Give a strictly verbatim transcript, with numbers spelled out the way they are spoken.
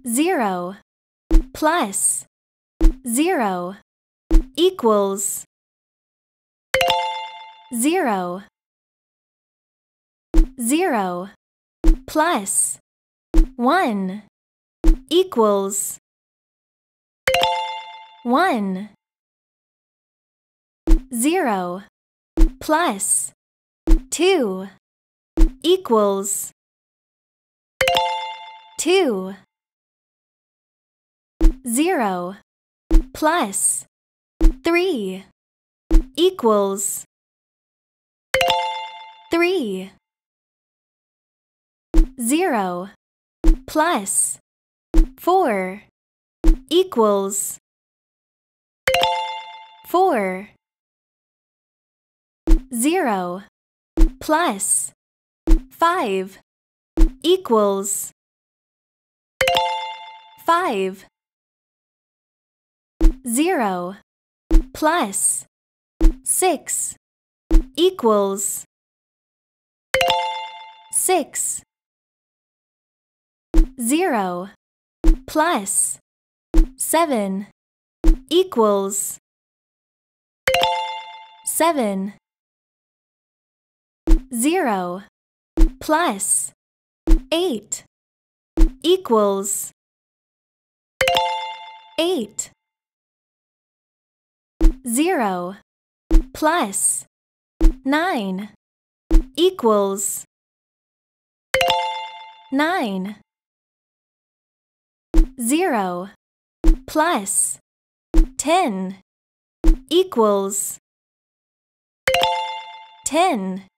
zero plus zero equals zero. Zero plus one equals one. Zero plus two equals two. Zero plus three equals three. Zero plus four equals four. Zero plus five equals five. Zero plus six equals six. Zero plus seven equals seven. Zero plus eight equals eight. Zero plus nine equals nine. Zero plus ten equals ten.